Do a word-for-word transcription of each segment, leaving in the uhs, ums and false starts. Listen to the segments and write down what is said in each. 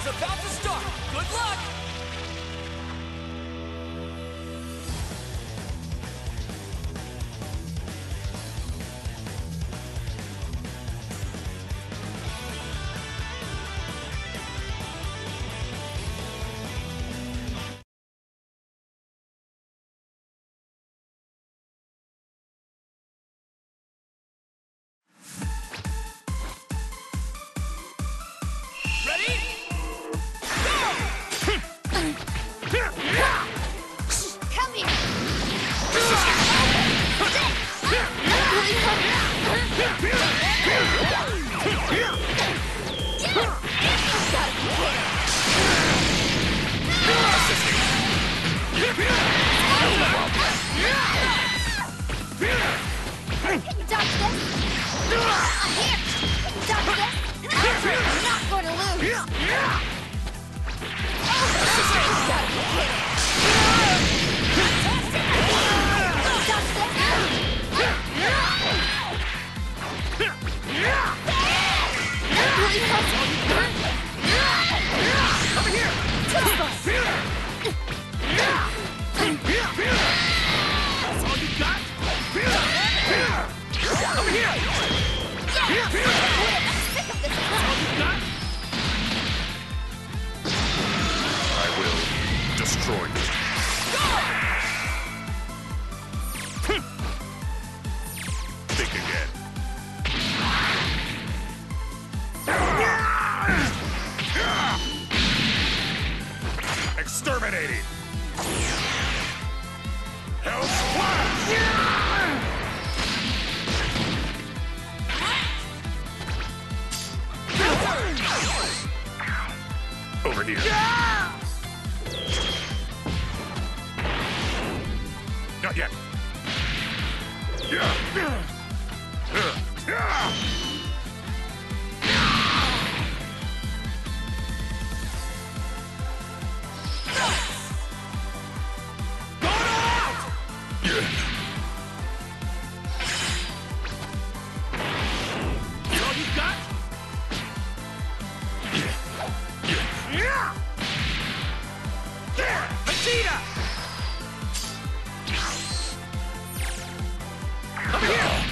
Battle's about to start. Good luck! Ready? Come here! Dodge this! Here! Dodge this! You're not going to lose! I will destroy you. Think again. Exterminating! Hell's Flash! Over here. Not yet. All you got? Vegeta! Over here!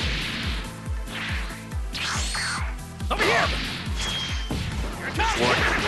Over here! Here it comes! One.